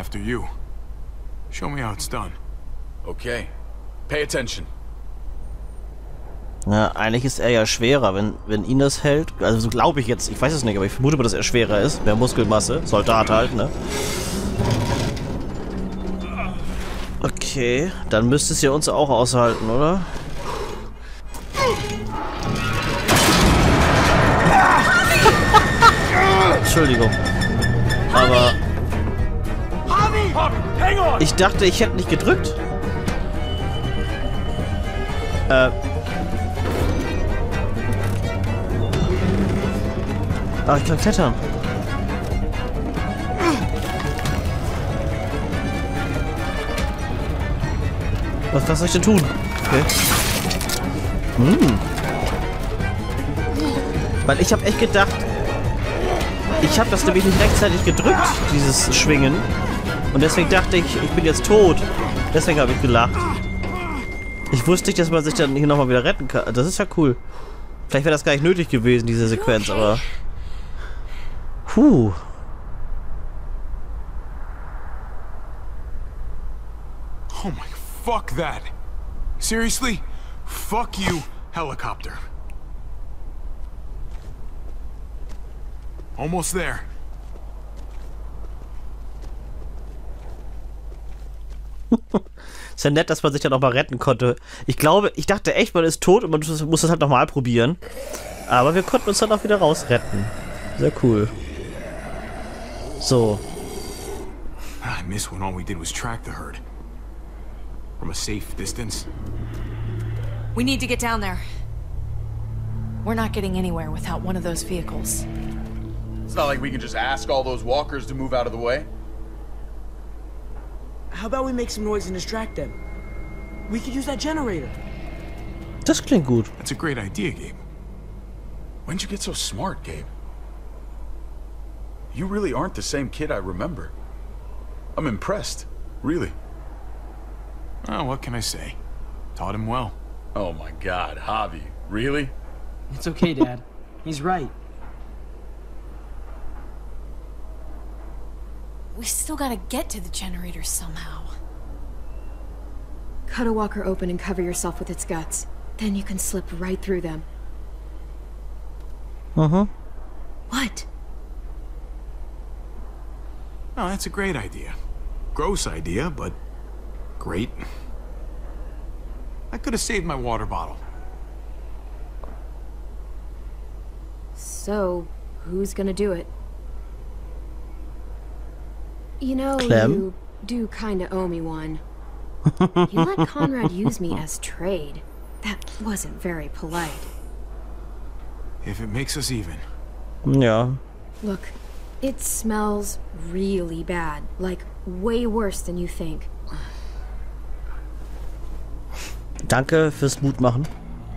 after you. Show me how it's done. Okay. Pay attention. Ja, eigentlich ist er ja schwerer, wenn ihn das hält. Also so glaube ich jetzt. Ich weiß es nicht, aber ich vermute mal, dass er schwerer ist. Mehr Muskelmasse. Soldat halt, ne? Okay, dann müsste es ja uns auch aushalten, oder? Entschuldigung. Aber... Ich dachte, ich hätte nicht gedrückt. Ach, ich kann klettern. Was soll ich denn tun? Okay. Weil ich habe echt gedacht, ich habe das nämlich nicht rechtzeitig gedrückt, dieses Schwingen. Und deswegen dachte ich, ich bin jetzt tot. Deswegen habe ich gelacht. Ich wusste nicht, dass man sich dann hier nochmal wieder retten kann. Das ist ja cool. Vielleicht wäre das gar nicht nötig gewesen, diese Sequenz, aber... Puh. Oh my, fuck that. Seriously? Fuck you, helicopter. Almost there. Ist ja nett, dass man sich dann noch mal retten konnte. Ich glaube, ich dachte echt, man ist tot und man muss das halt nochmal probieren. Aber wir konnten uns dann auch wieder rausretten. Sehr cool. So. I miss when all we did was track the herd. From a safe distance. We need to get down there. We're not getting anywhere without one of those vehicles. It's not like we can just ask all those walkers to move out of the way. How about we make some noise and distract them? We could use that generator. Das klingt gut. That's a great idea, Gabe. When'd you get so smart, Gabe? You really aren't the same kid I remember. I'm impressed, really. Oh, what can I say? Taught him well. Oh my God, Javi, really? It's okay, Dad. He's right. We still gotta get to the generator somehow. Cut a walker open and cover yourself with its guts. Then you can slip right through them. What? Oh, that's a great idea. Gross idea, but great. I could have saved my water bottle. So, who's gonna do it? You know, Clem? you do kinda owe me one. You let Conrad use me as trade. That wasn't very polite. If it makes us even. Ja. Look, it smells really bad. Like, way worse than you think. Danke fürs Mutmachen.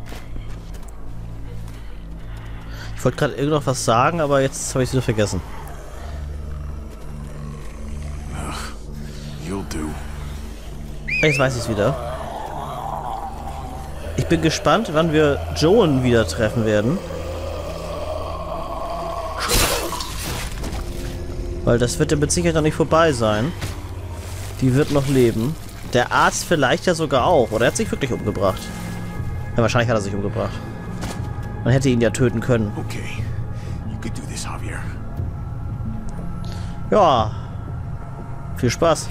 Ich wollte gerade irgend noch was sagen, aber jetzt habe ich es wieder vergessen. You'll do. Jetzt weiß ich es wieder. Ich bin gespannt, wann wir Joan wieder treffen werden. Weil das wird ja mit Sicherheit noch nicht vorbei sein. Die wird noch leben. Der Arzt vielleicht ja sogar auch. Oder er hat sich wirklich umgebracht. Ja, wahrscheinlich hat er sich umgebracht. Man hätte ihn ja töten können. Okay. You could do this, Javier. Ja. Viel Spaß.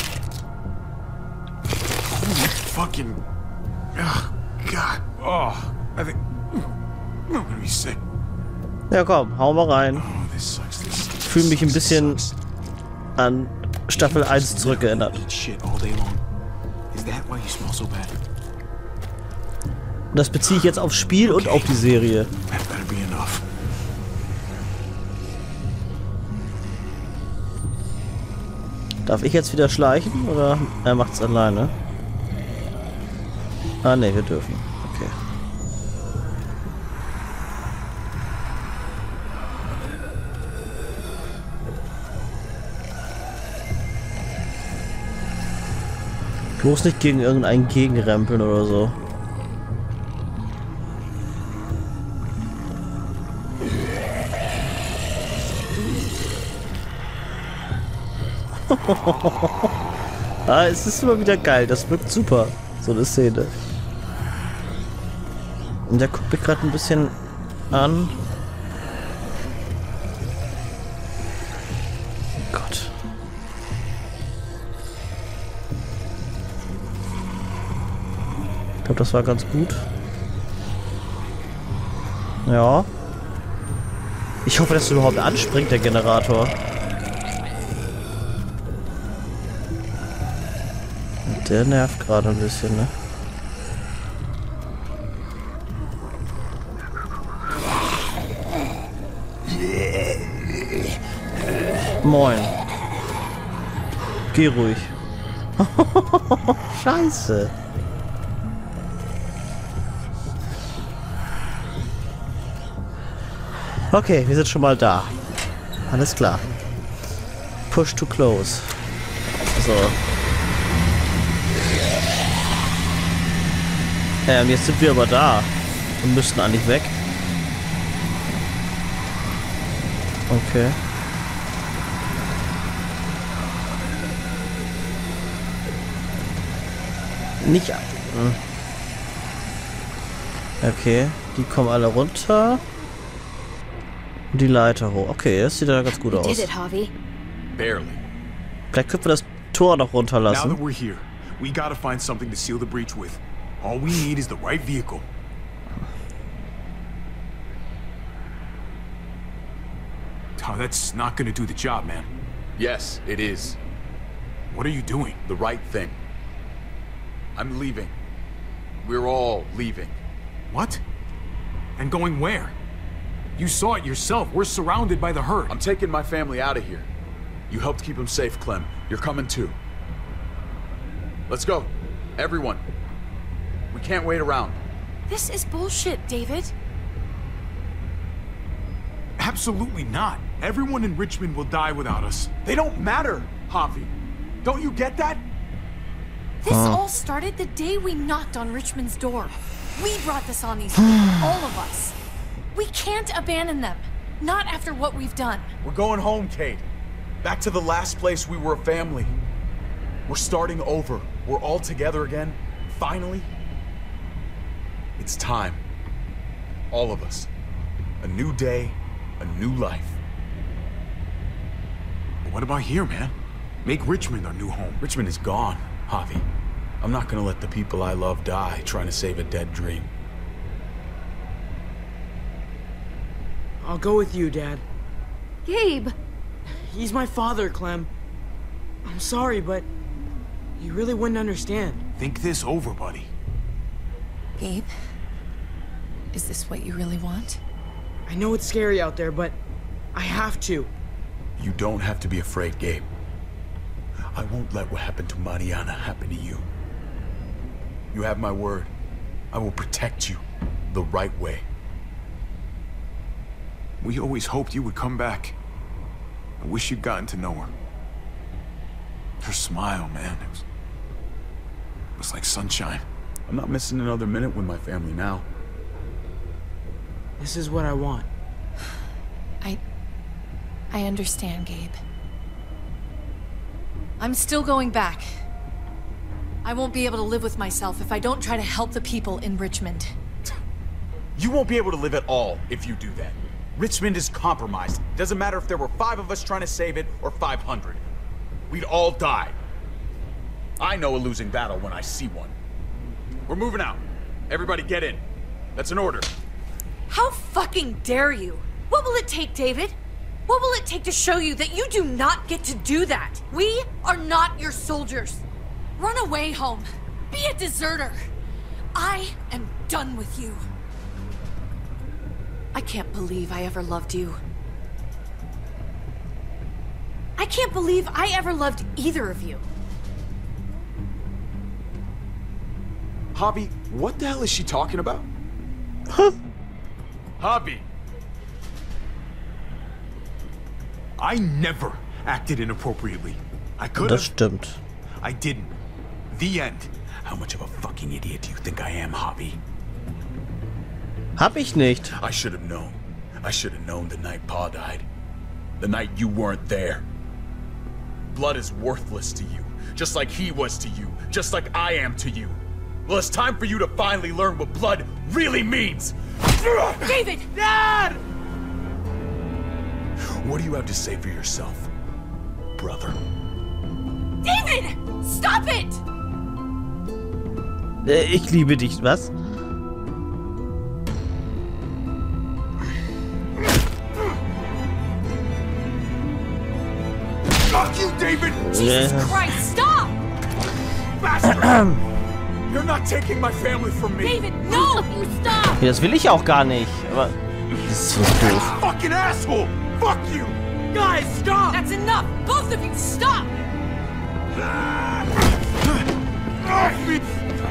Fucking. Oh, God. Oh, I think. I'm gonna be sick. Ja, komm, hau mal rein. Oh, this sucks. Ich fühle mich ein bisschen an Staffel 1 zurückgeändert. Shit all day long. Is that why you smell so bad? Und das beziehe ich jetzt aufs Spiel und auf die Serie. That better be enough. Darf ich jetzt wieder schleichen oder er macht's alleine? Ah ne, wir dürfen. Okay. Bloß nicht gegen irgendeinen gegenrempeln oder so. Ah, es ist immer wieder geil. Das wirkt super. So eine Szene. Und der guckt mich gerade ein bisschen an. Gott. Ich glaube, das war ganz gut. Ja. Ich hoffe, dass er überhaupt anspringt, der Generator. Der nervt gerade ein bisschen, ne? Moin. Geh ruhig. Scheiße. Okay, wir sind schon mal da. Alles klar. Push to close. So. Jetzt sind wir aber da. Und müssten eigentlich weg. Okay. Nicht. Okay, die kommen alle runter. Und die Leiter hoch. Okay, das sieht ja ganz gut aus. Barely. Vielleicht können wir das Tor noch Now runterlassen. that we're here, we gotta find something to seal the breach with. All we need is the right vehicle. Oh, that's not gonna do the job, man. Yes, it is. What are you doing? The right thing. I'm leaving. We're all leaving. What? And going where? You saw it yourself. We're surrounded by the herd. I'm taking my family out of here. You helped keep them safe, Clem. You're coming too. Let's go. Everyone. We can't wait around. This is bullshit, David. Absolutely not. Everyone in Richmond will die without us. They don't matter, Javi. Don't you get that? This all started the day we knocked on Richmond's door. We brought this on these people, all of us. We can't abandon them. Not after what we've done. We're going home, Kate. Back to the last place we were a family. We're starting over. We're all together again. Finally. It's time. All of us. A new day, a new life. But what about here, man? Make Richmond our new home. Richmond is gone, Javi. I'm not gonna let the people I love die trying to save a dead dream. I'll go with you, Dad. Gabe! He's my father, Clem. I'm sorry, but you really wouldn't understand. Think this over, buddy. Gabe, is this what you really want? I know it's scary out there, but I have to. You don't have to be afraid, Gabe. I won't let what happened to Mariana happen to you. You have my word. I will protect you the right way. We always hoped you would come back. I wish you'd gotten to know her. Her smile, man, it was like sunshine. I'm not missing another minute with my family now. This is what I want. I understand, Gabe. I'm still going back. I won't be able to live with myself if I don't try to help the people in Richmond. You won't be able to live at all if you do that. Richmond is compromised. Doesn't matter if there were 5 of us trying to save it or 500. We'd all die. I know a losing battle when I see one. We're moving out. Everybody get in. That's an order. How fucking dare you? What will it take, David? What will it take to show you that you do not get to do that? We are not your soldiers. Run away home. Be a deserter. I am done with you. I can't believe I ever loved you. I can't believe I ever loved either of you. Javi, what the hell is she talking about? Javi! I never acted inappropriately. I could Das have. stimmt. I didn't. The end. How much of a fucking idiot do you think I am, Javi? Hab ich nicht. I should have known. I should have known the night Pa died. The night you weren't there. blood is worthless to you, just like he was to you, just like I am to you. Well, it's time for you to finally learn what blood really means. David! Dad! What do you have to say for yourself, brother? David! Stop it! Ich liebe dich, was? Fuck you, David! Jesus Christ, stop! Bastard! You're not taking my family from me! David, no! You stop! Ja, das will ich auch gar nicht. Aber das ist so doof. Fucking asshole! Fuck you! Guys, stop! That's enough! Both of you, stop! Off me!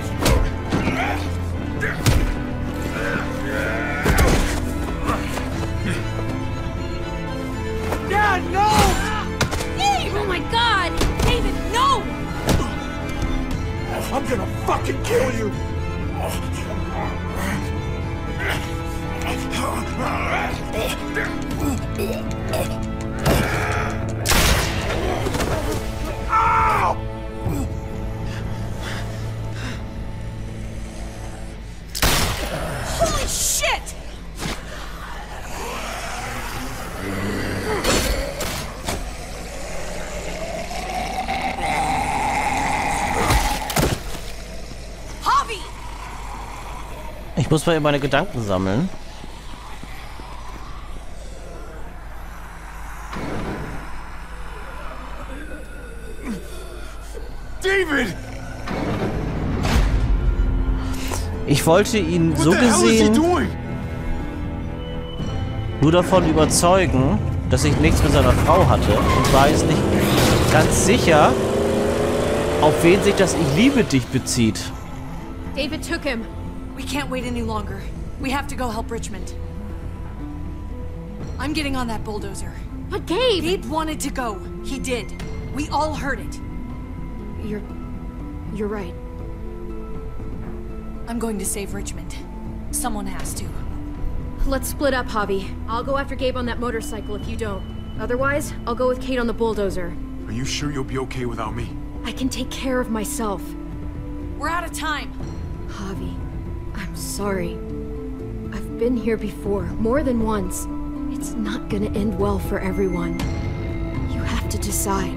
Dad, no! Dave! Oh my God! David, no! I'm gonna fucking kill you! Ow! Holy shit! Javi! Ich muss mal eben meine Gedanken sammeln. David! Ich wollte ihn so What the hell is he gesehen doing? nur davon überzeugen, dass ich nichts mit seiner Frau hatte und war jetzt nicht ganz sicher, auf wen sich das Ich liebe dich bezieht. David took him. We can't wait any longer. We have to go help Richmond. I'm getting on that bulldozer. But Gabe! Gabe wanted to go. He did. We all heard it. You're right. I'm going to save Richmond. Someone has to. Let's split up, Javi. I'll go after Gabe on that motorcycle if you don't. Otherwise, I'll go with Kate on the bulldozer. Are you sure you'll be okay without me? I can take care of myself. We're out of time. Javi, I'm sorry. I've been here before, more than once. It's not gonna end well for everyone. You have to decide.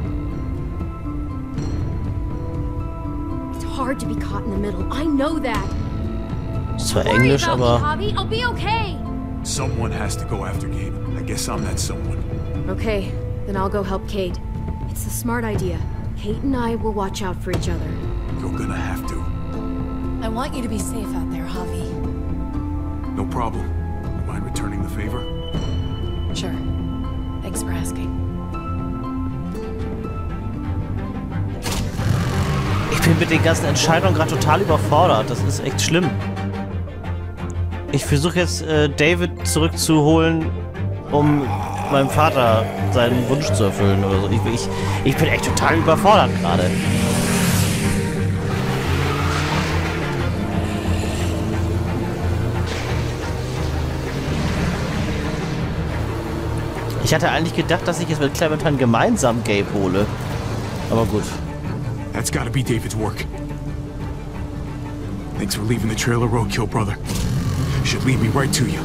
It's hard to be caught in the middle. I know that. Ist zwar Don't worry Englisch, about aber me, Javi. I'll be okay. Someone has to go after Gabe. I guess I'm that someone. Okay, then I'll go help Kate. It's a smart idea. Kate and I will watch out for each other. You're gonna have to. I want you to be safe out there, Javi. No problem. Mind returning the favor? Sure. Thanks for asking. ich bin mit den ganzen Entscheidungen gerade total überfordert. Das ist echt schlimm. Ich versuche jetzt David zurückzuholen, um meinem Vater seinen Wunsch zu erfüllen oder so. Ich bin echt total überfordert gerade. Ich hatte eigentlich gedacht, dass ich jetzt mit Clementine gemeinsam Gabe hole. Aber gut. That's gotta be David's work. Thanks for leaving the trail of roadkill, brother. Should lead me right to you.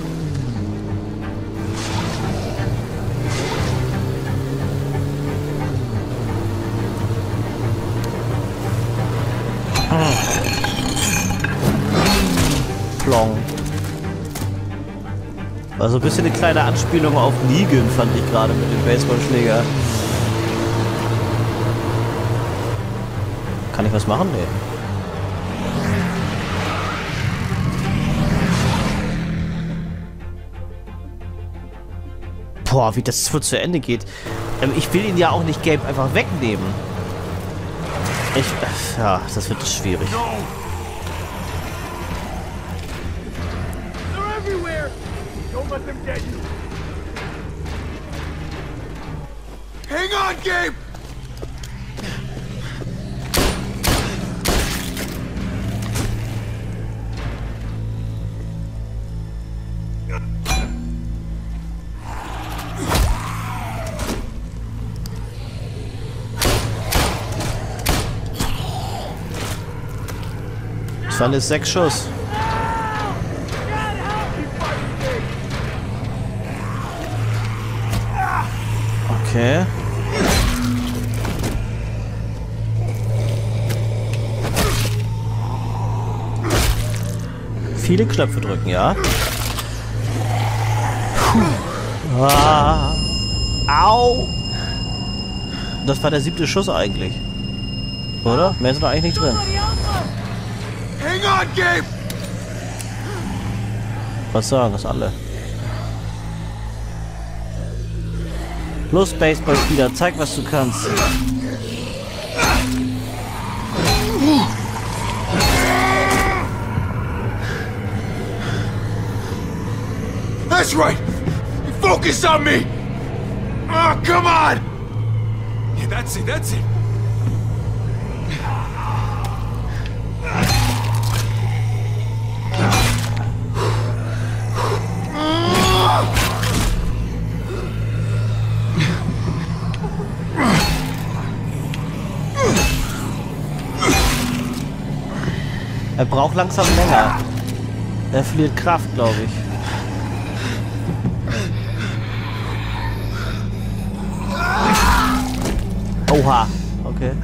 Plong. War so ein bisschen eine kleine Anspielung auf Negan, fand ich gerade mit dem Baseballschläger. Kann ich was machen? Nee. Boah, wie das wohl zu Ende geht. Ich will ihn ja auch nicht Gabe einfach wegnehmen. Ja, das wird schwierig. They're everywhere! Don't let them get you! Hang on, Gabe! Das waren jetzt 6 Schuss. Okay. Viele Knöpfe drücken, ja. Puh. Ah. Au! Das war der 7. Schuss eigentlich. Oder? Mehr ist noch eigentlich nicht drin. Hang on, Gabe! Was sagen das alle? Los, Baseballspieler, zeig, was du kannst. That's right! Focus on me! Oh, come on! Yeah, that's it, that's it. Er braucht langsam länger. Er verliert Kraft, glaube ich. Oha. Okay.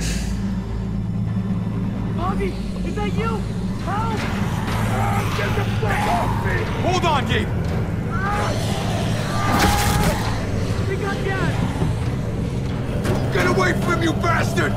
Bobby, is that you? Help! Get the fuck off me! Hold on, Gabe! We got gas! Get away from you, bastard!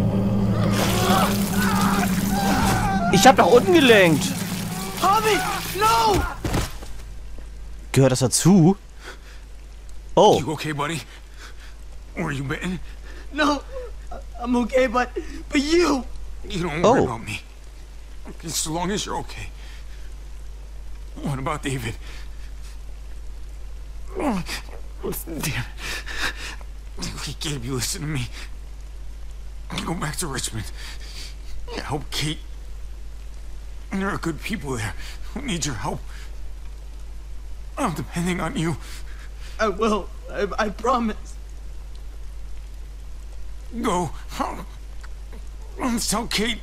Ich hab nach unten gelenkt. Bobby, no! Gehört das dazu? Oh. You okay, buddy? Were you bitten? No, I'm okay, but you. You don't worry Oh. about me. As long as you're okay. What about David? Oh, damn. Hey, Gabe, you listen to me. Go back to Richmond. Help Kate. There are good people there who need your help. I'm depending on you. I will. I promise. Go. Tell Kate.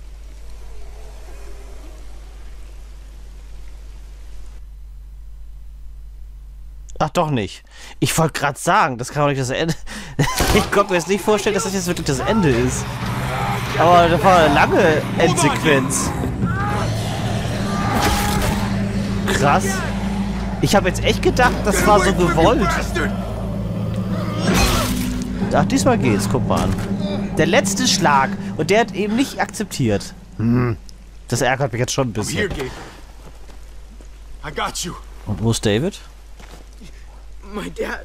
Ach doch nicht. Ich wollte gerade sagen, das kann doch nicht das Ende. Ich konnte mir jetzt nicht vorstellen, dass das jetzt wirklich das Ende ist. Aber das war eine lange Endsequenz. Krass. Ich habe jetzt echt gedacht, das war so gewollt. Ach, diesmal geht's, guck mal an. Der letzte Schlag. Und der hat eben nicht akzeptiert. Das ärgert mich jetzt schon ein I'm here, bisschen. Gabe. I got you. Und wo ist David? My dad.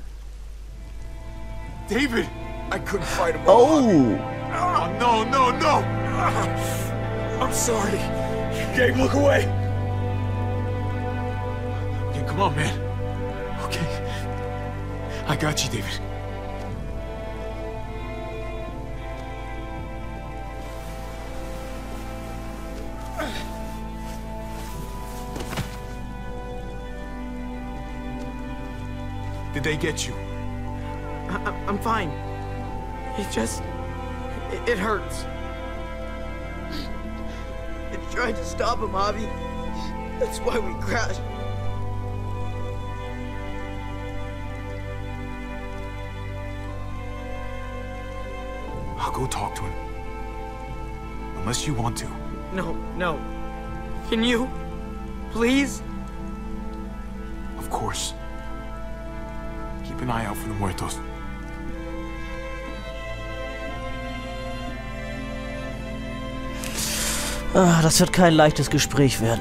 David! I couldn't fight him. Oh! Oh, no, no, no! I'm sorry. Gabe, look away! Okay, come on, man. Okay. I got you, David. Did they get you? I'm fine. It just... It hurts. I tried to stop him, Javi. That's why we crashed. I'll go talk to him. Unless you want to. No. Can you? Please? Of course. Keep an eye out for the muertos. Ah, das wird kein leichtes Gespräch werden.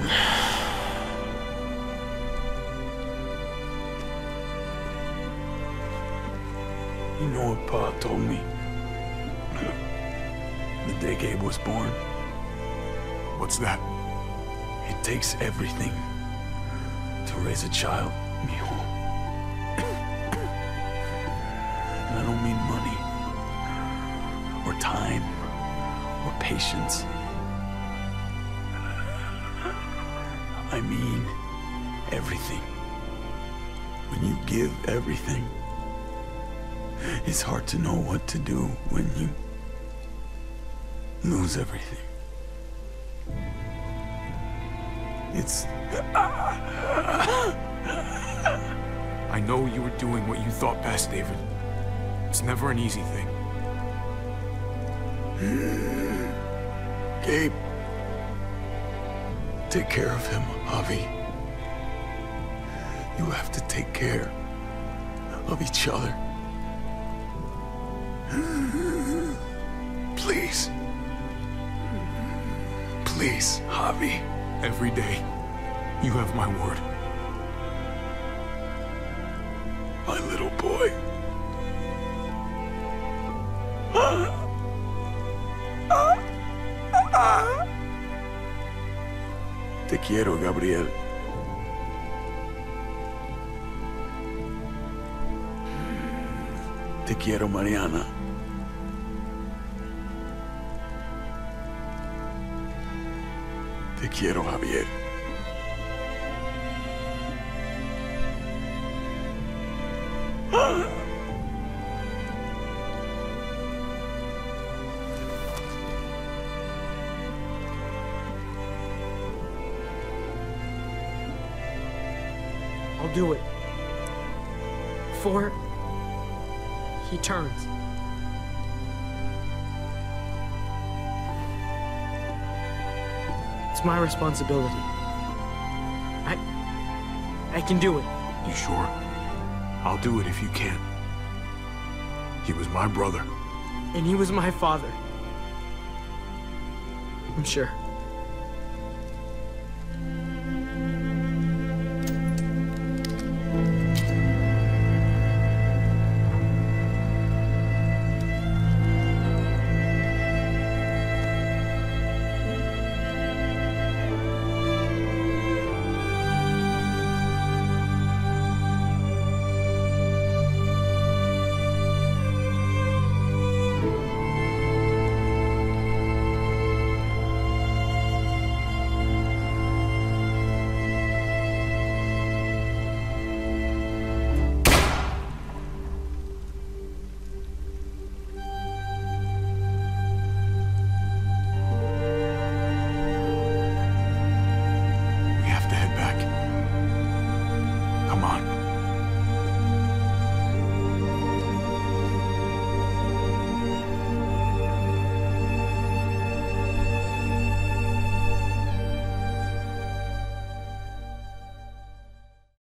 You know what Pa told me? The day Gabe was born. What's that? It takes everything to raise a child, mijo. And I don't mean money, or time, or patience. I mean everything. When you give everything, it's hard to know what to do when you lose everything. It's... I know you were doing what you thought best, David. It's never an easy thing. Gabe. Take care of him, Javi. You have to take care of each other. Please. Please, Javi. Every day, you have my word. My little boy. Te quiero, Gabriel. Te quiero, Mariana. Te quiero, Javier. I'll do it. Before he turns. It's my responsibility. I can do it. You sure? I'll do it if you can. He was my brother. And he was my father. I'm sure. Come on.